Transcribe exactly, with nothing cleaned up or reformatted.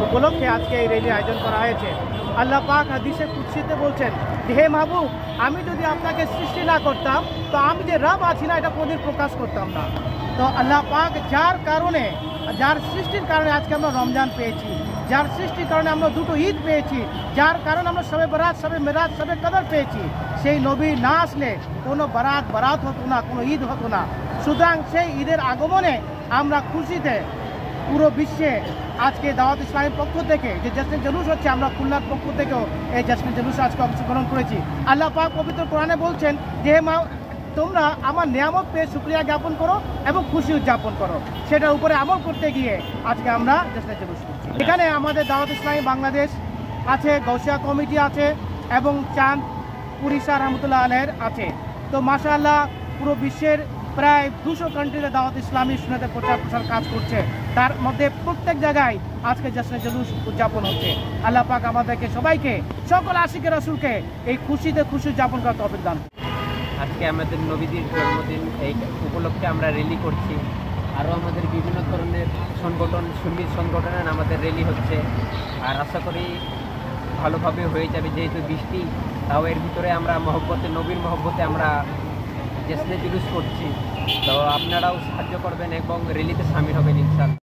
উপলক্ষে আজকে এই র্যালির আয়োজন করা হয়েছে। আল্লাহ পাক হাদিসে কুদসিতে বলছেন যে হে মাহবুব, আমি যদি আপনাকে সৃষ্টি না করতাম তো আমি যে রব আছি না এটা কোনদিন প্রকাশ করতাম না। তো আল্লাহ পাক যার কারণে, যার সৃষ্টির কারণে আজকে আমরা রমজান পেয়েছি, যার সৃষ্টির কারণে আমরা দুটো ঈদ পেয়েছি, যার কারণে আমরা সবে বরাত, সবে মেরাজ, সবে কদর পেয়েছি, সেই নবী না আসলে কোনো বারাত বারাত হতো না, কোনো ঈদ হতো না। সুতরাং সেই ঈদের আগমনে আমরা খুশিতে পুরো বিশ্বে আজকে দাওয়াত ইসলামের পক্ষ থেকে যে জশ্নে জুলুস হচ্ছে, আমরা খুলনার পক্ষ থেকেও এই জশ্নে জুলুস আজকে অংশগ্রহণ করেছি। আল্লাহ পাক পবিত্র কোরআনে বলছেন যে মা তোমরা আমার নিয়ামত পেয়ে শুকরিয়া জ্ঞাপন করো এবং খুশি উদযাপন করো। সেটার উপরে আমল করতে গিয়ে আজকে আমরা জশ্নে জুলুস করছি। এখানে আমাদের দাওয়াত ইসলামী বাংলাদেশ আছে, গৌসিয়া কমিটি আছে এবং চাঁদ উড়িষ্যা রহমতুল্লাহ আলহের আছে। তো মাশাআল্লাহ পুরো বিশ্বের প্রায় দুশো কান্ট্রিতে দাওয়াত ইসলামী সুন্নাতে প্রচার প্রসার কাজ করছে। তার মধ্যে প্রত্যেক জায়গায় আজকে জশ্নে জুলুস উদযাপন হচ্ছে। আল্লাহ পাক আমাদেরকে সবাইকে, সকল আশিকে রাসূলকে এই খুশিতে খুশি উদযাপন করার তৌফিক দান। আজকে আমাদের নবীদের জন্মদিন, এই উপলক্ষে আমরা র্যালি করছি। আরও আমাদের বিভিন্ন ধরনের সংগঠন, সুন্নি সংগঠনের আমাদের র্যালি হচ্ছে। আর আশা করি ভালোভাবে হয়ে যাবে, যেহেতু বৃষ্টি, তাও এর ভিতরে আমরা মহব্বতে, নবীর মহব্বতে আমরা জশ্নে জুলুস করছি। তো আপনারাও সাহায্য করবেন এবং র্যালিতে সামিল হবেন ইনশাআল্লাহ।